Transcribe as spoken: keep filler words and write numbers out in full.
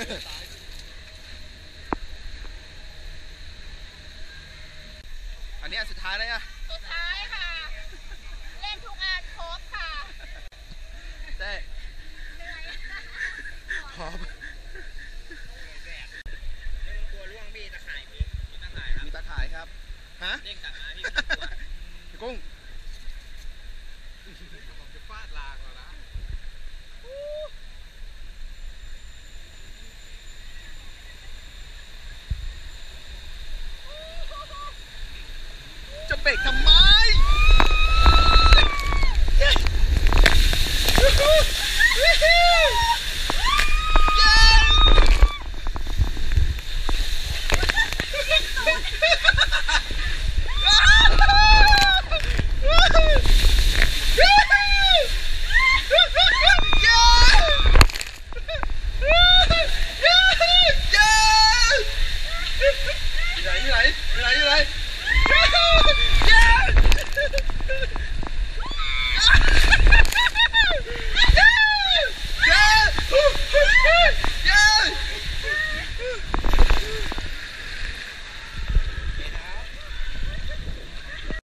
อันนี้อันสุดท้ายเลยอะสุดท้ายค่ะ เล่นทุกอันครบค่ะเต้พร้อมกลัวล่วงพี่ตะข่ายมีมีตะข่ายครับมีตะข่ายครับฮะเด้งกลับมาพี่พี่กุ้งผมจะฟาดลางแล้วนะจะเบรกทำไม